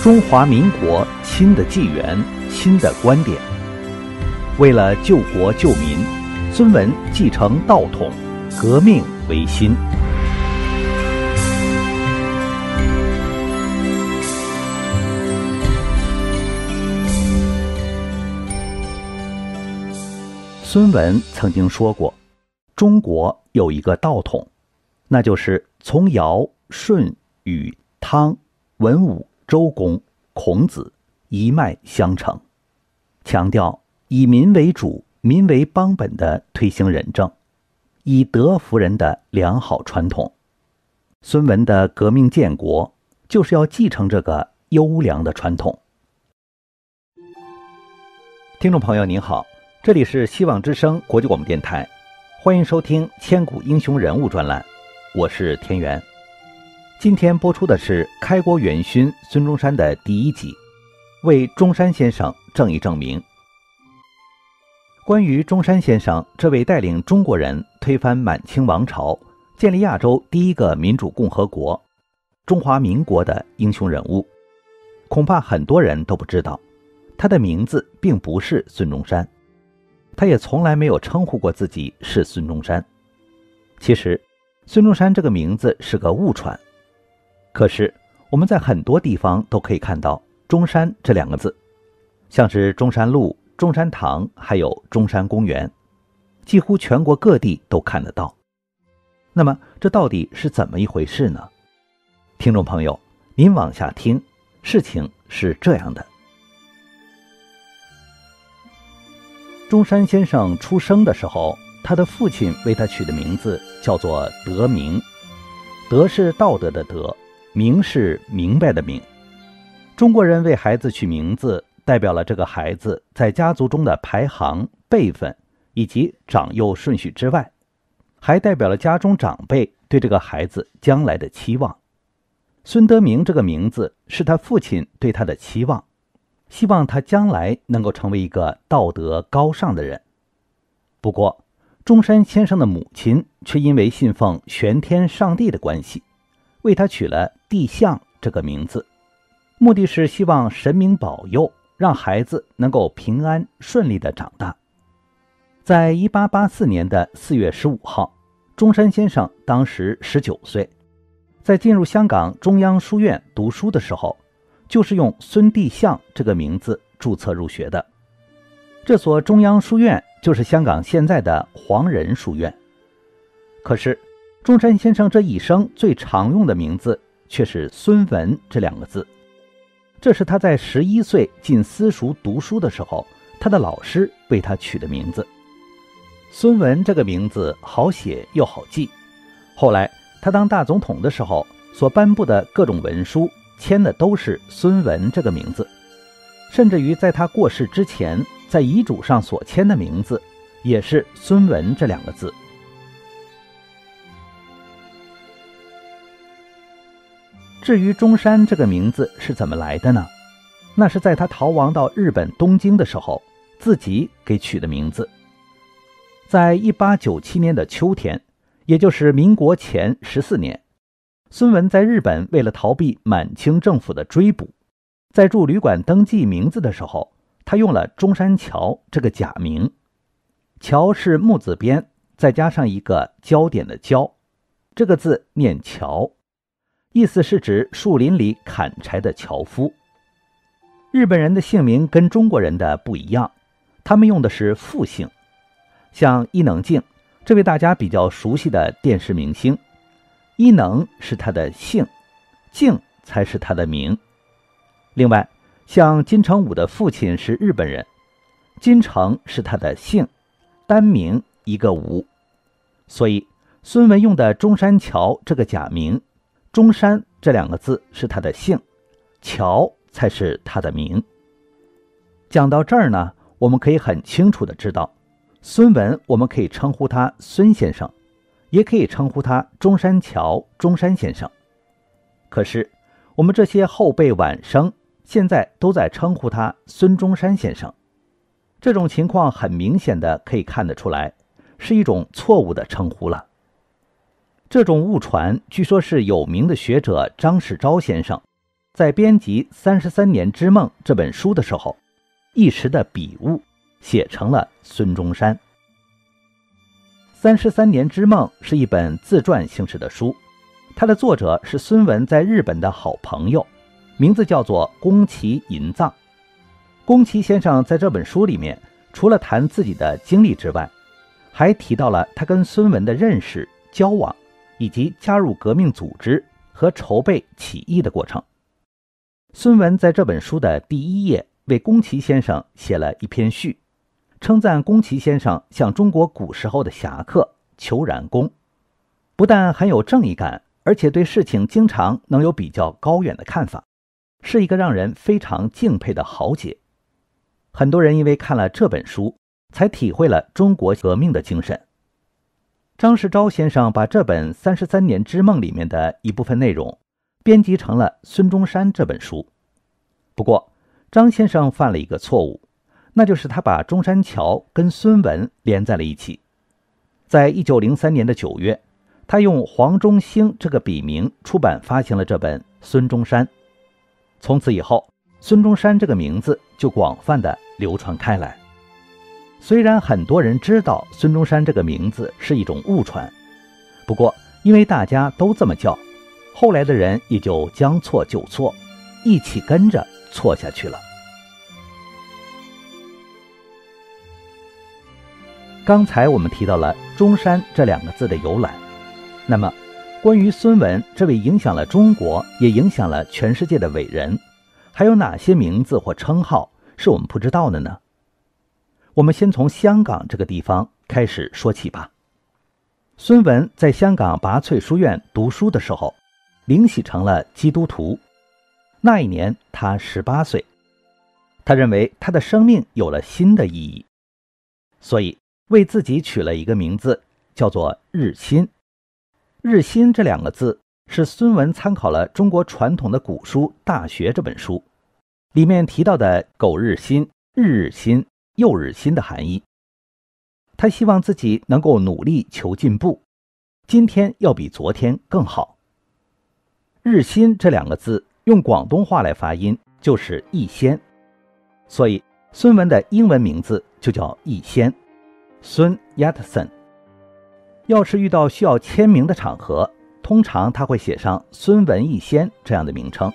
中华民国新的纪元，新的观点。为了救国救民，孙文继承道统，革命维新。孙文曾经说过，中国有一个道统，那就是从尧、舜、禹、汤、文武、周公、孔子一脉相承，强调以民为主、民为邦本的推行仁政，以德服人的良好传统。孙文的革命建国，就是要继承这个优良的传统。听众朋友您好，这里是希望之声国际广播电台，欢迎收听千古英雄人物专栏，我是田园。今天播出的是开国元勋孙中山的第1集，为中山先生正一正名。关于中山先生这位带领中国人推翻满清王朝，建立亚洲第一个民主共和国中华民国的英雄人物，恐怕很多人都不知道，他的名字并不是孙中山，他也从来没有称呼过自己是孙中山。其实孙中山这个名字是个误传，可是我们在很多地方都可以看到中山这2个字，像是中山路、中山堂，还有中山公园，几乎全国各地都看得到。那么这到底是怎么一回事呢？听众朋友，您往下听，事情是这样的。中山先生出生的时候，他的父亲为他取的名字叫做德明，德是道德的德，明是明白的明。中国人为孩子取名字，代表了这个孩子在家族中的排行、辈分以及长幼顺序之外，还代表了家中长辈对这个孩子将来的期望。孙德明这个名字是他父亲对他的期望，希望他将来能够成为一个道德高尚的人。不过中山先生的母亲却因为信奉玄天上帝的关系，为他取了帝相这个名字，目的是希望神明保佑，让孩子能够平安顺利地长大。在1884年的4月15号，中山先生当时19岁，在进入香港中央书院读书的时候，就是用孙帝相这个名字注册入学的。这所中央书院就是香港现在的黄仁书院。可是中山先生这一生最常用的名字却是孙文这2个字，这是他在11岁进私塾读书的时候，他的老师为他取的名字。孙文这个名字好写又好记，后来他当大总统的时候所颁布的各种文书签的都是孙文这个名字，甚至于在他过世之前，在遗嘱上所签的名字也是孙文这2个字。至于中山这个名字是怎么来的呢？那是在他逃亡到日本东京的时候，自己给取的名字。在1897年的秋天，也就是民国前14年，孙文在日本为了逃避满清政府的追捕，在住旅馆登记名字的时候，他用了中山桥这个假名。桥是木字边再加上一个焦点的焦，这个字念桥，意思是指树林里砍柴的樵夫。日本人的姓名跟中国人的不一样，他们用的是复姓。像伊能静这位大家比较熟悉的电视明星，伊能是他的姓，静才是他的名。另外像金城武的父亲是日本人，金城是他的姓，单名一个武。所以孙文用的中山桥这个假名，中山这2个字是他的姓，桥才是他的名。讲到这儿呢，我们可以很清楚地知道，孙文我们可以称呼他孙先生，也可以称呼他中山桥中山先生。可是我们这些后辈晚生现在都在称呼他孙中山先生，这种情况很明显的可以看得出来，是一种错误的称呼了。这种误传据说是有名的学者张世钊先生在编辑《33年之梦》这本书的时候，一时的笔误写成了孙中山。《33年之梦》是一本自传形式的书，它的作者是孙文在日本的好朋友，名字叫做宫崎银藏。宫崎先生在这本书里面，除了谈自己的经历之外，还提到了他跟孙文的认识、交往，以及加入革命组织和筹备起义的过程。孙文在这本书的第1页为宫崎先生写了一篇序，称赞宫崎先生像中国古时候的侠客裘然公，不但很有正义感，而且对事情经常能有比较高远的看法，是一个让人非常敬佩的豪杰。很多人因为看了这本书，才体会了中国革命的精神。张世钊先生把这本《33年之梦》里面的一部分内容编辑成了《孙中山》这本书。不过，张先生犯了一个错误，那就是他把中山桥跟孙文连在了一起。在1903年的9月，他用黄中兴这个笔名出版发行了这本《孙中山》。从此以后，孙中山这个名字就广泛的流传开来。虽然很多人知道孙中山这个名字是一种误传，不过因为大家都这么叫，后来的人也就将错就错，一起跟着错下去了。刚才我们提到了中山这2个字的由来，那么关于孙文这位影响了中国也影响了全世界的伟人，还有哪些名字或称号是我们不知道的呢？我们先从香港这个地方开始说起吧。孙文在香港拔萃书院读书的时候，灵洗成了基督徒。那一年他18岁，他认为他的生命有了新的意义，所以为自己取了一个名字，叫做日新。日新这2个字是孙文参考了中国传统的古书《大学》这本书里面提到的苟日新、日日新、又日新的含义。他希望自己能够努力求进步，今天要比昨天更好。日新这2个字用广东话来发音就是逸仙，所以孙文的英文名字就叫逸仙，孙 Yatson。 要是遇到需要签名的场合，通常他会写上孙文逸仙这样的名称。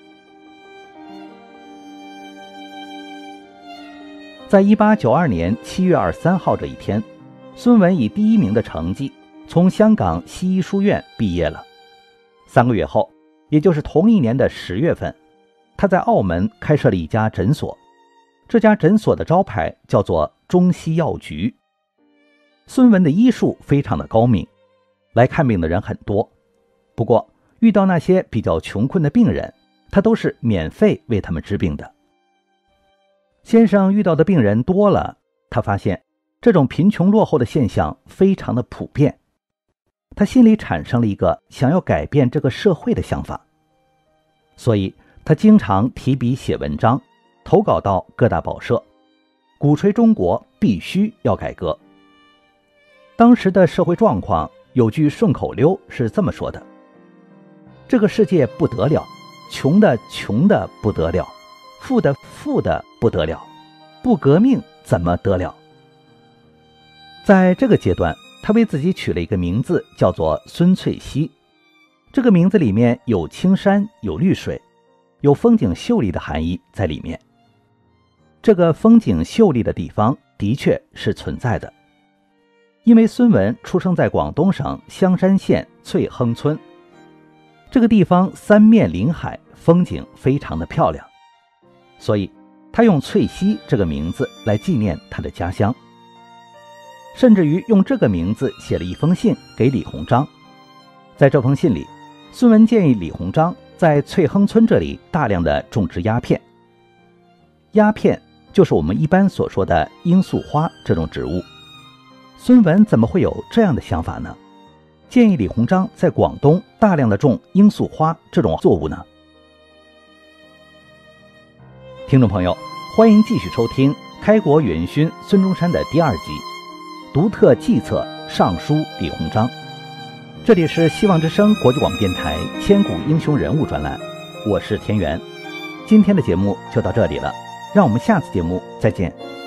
在1892年7月23号这一天，孙文以第1名的成绩从香港西医书院毕业了。3个月后，也就是同一年的10月份，他在澳门开设了一家诊所，这家诊所的招牌叫做中西药局。孙文的医术非常的高明，来看病的人很多，不过遇到那些比较穷困的病人，他都是免费为他们治病的。先生遇到的病人多了，他发现这种贫穷落后的现象非常的普遍，他心里产生了一个想要改变这个社会的想法，所以他经常提笔写文章，投稿到各大报社，鼓吹中国必须要改革。当时的社会状况有句顺口溜是这么说的：这个世界不得了，穷的不得了，富的不得了，不革命怎么得了？在这个阶段，他为自己取了一个名字，叫做孙翠溪。这个名字里面有青山，有绿水，有风景秀丽的含义在里面。这个风景秀丽的地方的确是存在的，因为孙文出生在广东省香山县翠亨村，这个地方三面临海，风景非常的漂亮，所以他用翠溪这个名字来纪念他的家乡，甚至于用这个名字写了一封信给李鸿章。在这封信里，孙文建议李鸿章在翠亨村这里大量的种植鸦片。鸦片就是我们一般所说的罂粟花这种植物。孙文怎么会有这样的想法呢？建议李鸿章在广东大量的种罂粟花这种作物呢？听众朋友，欢迎继续收听《开国元勋孙中山》的第2集，独特计策上书李鸿章。这里是希望之声国际广播电台千古英雄人物专栏， 我是田园。今天的节目就到这里了，让我们下次节目再见。